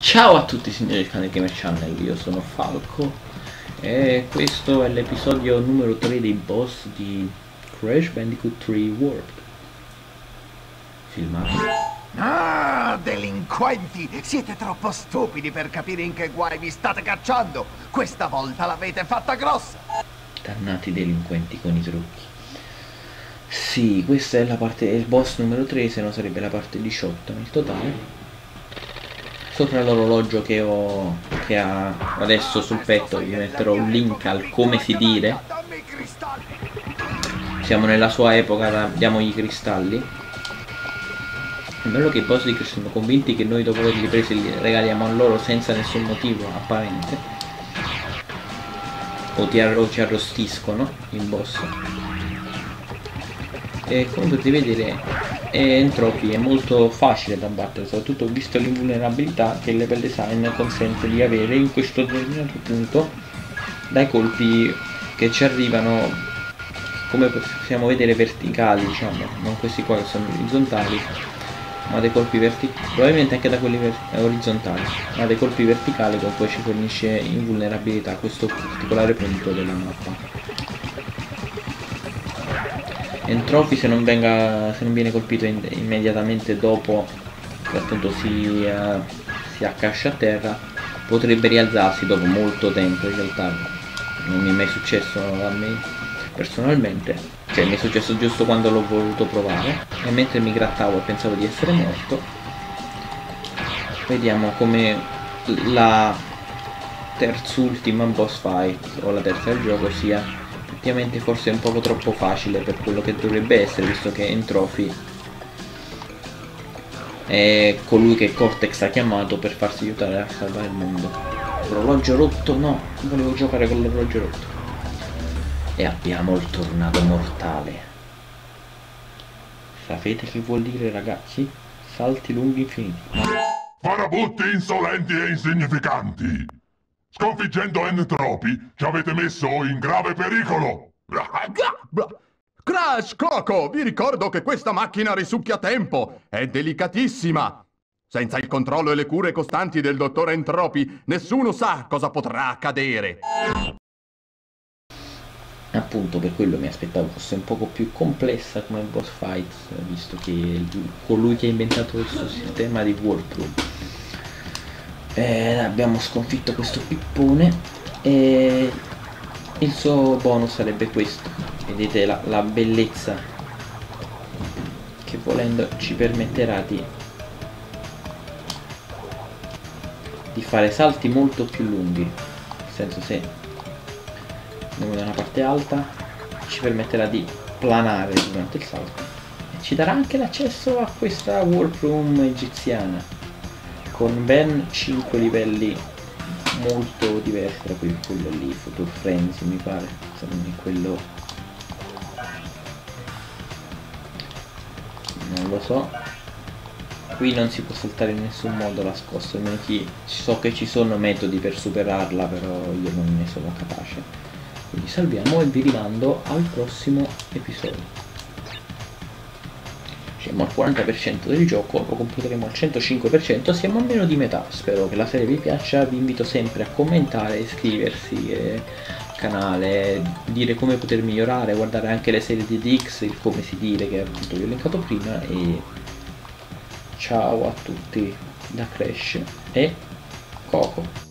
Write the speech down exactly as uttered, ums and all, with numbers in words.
Ciao a tutti signori del canale Gamer Channel, io sono Falco e questo è l'episodio numero tre dei boss di Crash Bandicoot tre World. Filmato. Ah, delinquenti! Siete troppo stupidi per capire in che guai vi state cacciando! Questa volta l'avete fatta grossa! Dannati delinquenti con i trucchi. Sì, questa è la parte, il boss numero tre, se no sarebbe la parte diciotto nel totale. Sopra l'orologio che ho che ha adesso sul petto vi metterò un link al come si dire. Siamo nella sua epoca, abbiamo i cristalli. È bello che i boss di Crash sono convinti che noi dopo averli presi li regaliamo a loro senza nessun motivo apparente, o ti arro ci arrostiscono il boss. E come potete vedere Entropy è molto facile da battere, soprattutto visto l'invulnerabilità che il level design consente di avere in questo determinato punto dai colpi che ci arrivano, come possiamo vedere, verticali, diciamo, non questi qua che sono orizzontali, ma dei colpi verticali, probabilmente anche da quelli orizzontali, ma dei colpi verticali con cui ci fornisce invulnerabilità a questo particolare punto della mappa. Entropy, se non, venga, se non viene colpito in, immediatamente dopo che appunto si, uh, si accascia a terra, potrebbe rialzarsi dopo molto tempo. In realtà non mi è mai successo a me personalmente, cioè mi è successo giusto quando l'ho voluto provare, e mentre mi grattavo e pensavo di essere morto, vediamo come la terz'ultima boss fight, o la terza del gioco, sia effettivamente forse un poco troppo facile per quello che dovrebbe essere, visto che Entropy è colui che Cortex ha chiamato per farsi aiutare a salvare il mondo. L'orologio rotto? No, volevo giocare con l'orologio rotto. E abbiamo il tornado mortale. Sapete che vuol dire, ragazzi? Salti lunghi infiniti. Farabutti insolenti e insignificanti! Sconfiggendo Entropy ci avete messo in grave pericolo! Crash, Coco, vi ricordo che questa macchina risucchia tempo, è delicatissima. Senza il controllo e le cure costanti del dottor Entropy, nessuno sa cosa potrà accadere. Appunto, per quello mi aspettavo fosse un poco più complessa come boss fight, visto che è colui che ha inventato questo sistema di Warp. Eh, abbiamo sconfitto questo pippone e il suo bonus sarebbe questo. Vedete la, la bellezza che volendo ci permetterà di, di fare salti molto più lunghi. Nel senso, se andiamo da una parte alta ci permetterà di planare durante il salto e ci darà anche l'accesso a questa Warp Room egiziana con ben cinque livelli molto diversi, tra cui quello lì, Future Frenzy mi pare, insomma quello non lo so. Qui non si può saltare in nessun modo nascosto, almeno chi so che ci sono metodi per superarla, però io non ne sono capace. Quindi salviamo e vi rimando al prossimo episodio. Siamo al quaranta per cento del gioco, lo completeremo al centocinque per cento, siamo a meno di metà. Spero che la serie vi piaccia, vi invito sempre a commentare, iscriversi al canale, dire come poter migliorare, guardare anche le serie di D X, il come si dire che appunto vi ho linkato prima, e ciao a tutti da Crash e Coco.